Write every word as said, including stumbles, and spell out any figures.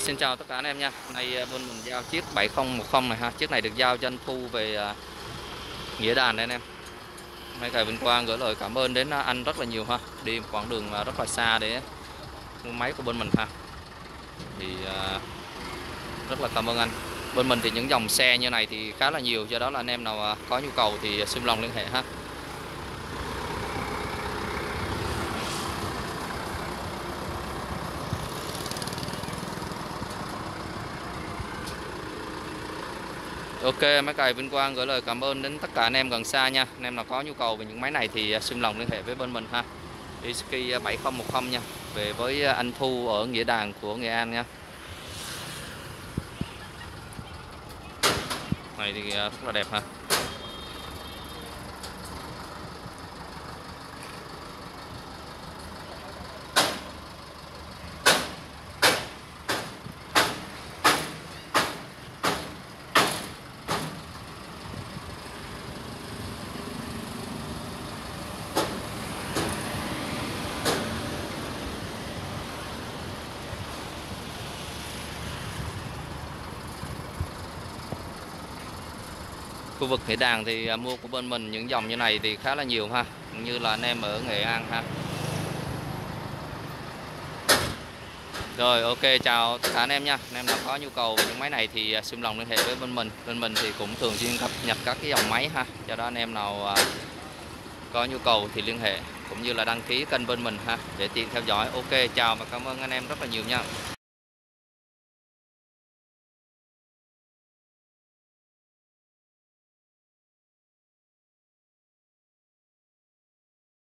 Xin chào tất cả anh em nha. Hôm nay bên mình giao chiếc bảy không một không này ha. Chiếc này được giao cho anh Thu về uh, Nghĩa Đàn đây anh em. Mấy ngày bên qua gửi lời cảm ơn đến anh rất là nhiều ha. Đi một quãng đường rất là xa để mua máy của bên mình ha. Thì uh, rất là cảm ơn anh. Bên mình thì những dòng xe như này thì khá là nhiều, do đó là anh em nào có nhu cầu thì xin lòng liên hệ ha. Ok, máy cày Vinh Quang gửi lời cảm ơn đến tất cả anh em gần xa nha. Anh em nào có nhu cầu về những máy này thì xin lòng liên hệ với bên mình ha. Isuzu bảy không một không nha. Về với anh Thu ở Nghĩa Đàn của Nghệ An nha. Này thì rất là đẹp ha. Khu vực Nghĩa Đàn thì mua của bên mình những dòng như này thì khá là nhiều ha, cũng như là anh em ở Nghệ An ha. Rồi ok, chào tất cả anh em nha. Anh em nào có nhu cầu về những máy này thì xin lòng liên hệ với bên mình. Bên mình thì cũng thường xuyên cập nhật các cái dòng máy ha. Do đó anh em nào có nhu cầu thì liên hệ cũng như là đăng ký kênh bên mình ha để tiện theo dõi. Ok, chào và cảm ơn anh em rất là nhiều nha.